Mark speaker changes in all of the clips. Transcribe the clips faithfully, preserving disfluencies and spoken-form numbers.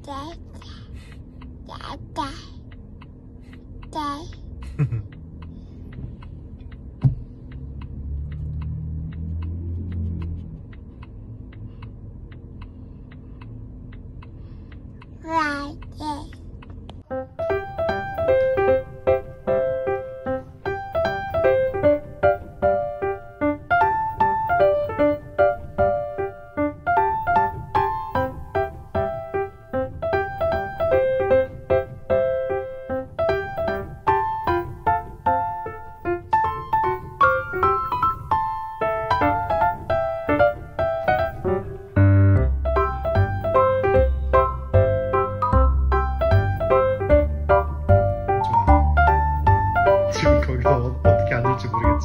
Speaker 1: 어떻게 앉을지 모르겠지.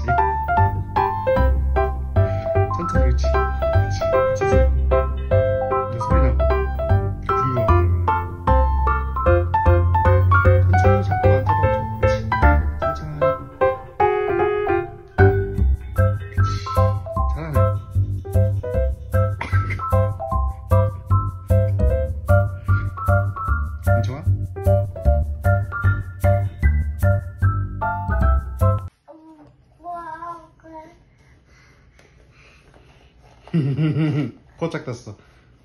Speaker 1: 천천히. 그렇지 그렇지 그렇지. 너 소리 나고 궁금하고 천천히 잡고 앉아봐. 그렇지 천천히. 그렇지 잘하네. 좋아? 꼴짝 떴어.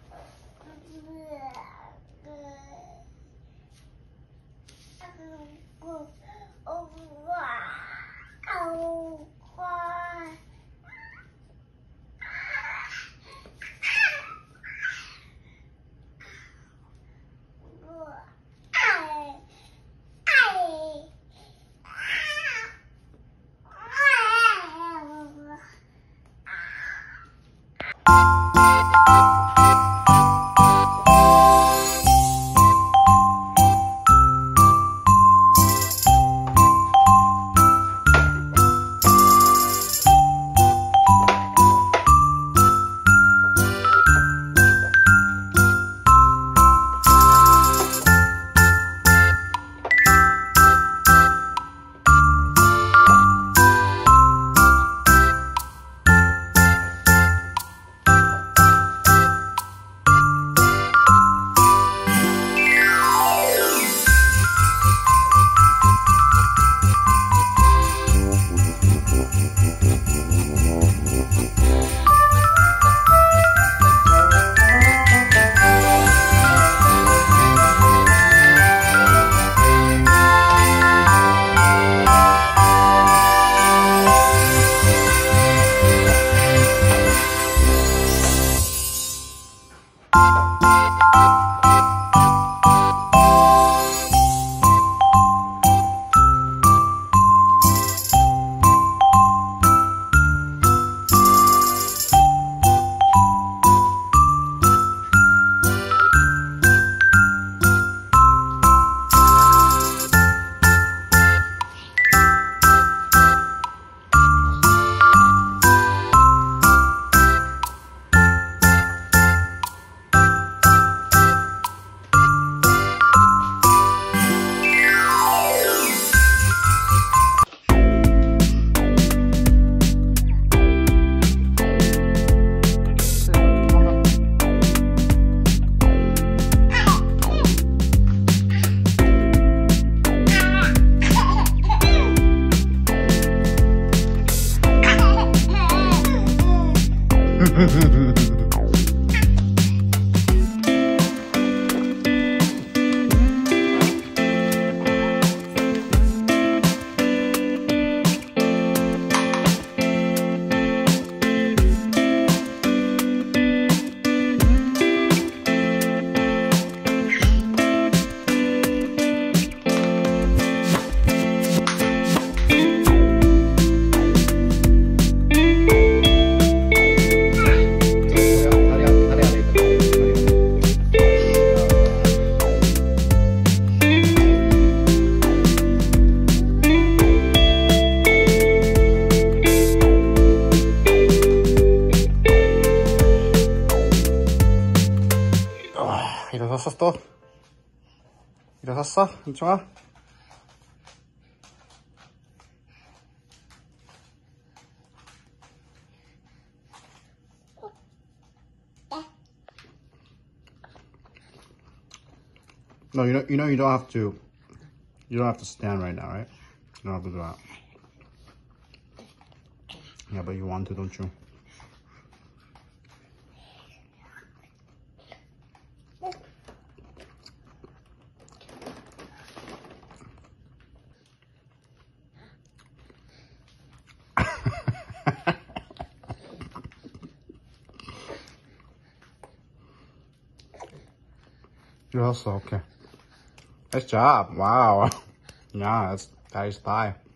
Speaker 1: 일어섰어 또? 일어섰어? 은총아? No, you know, you know, you don't have to. You don't have to stand right now, right? You don't have to do that. Yeah, but you want to, don't you? You're also okay. Nice job. Wow. Yeah, that's that is pie.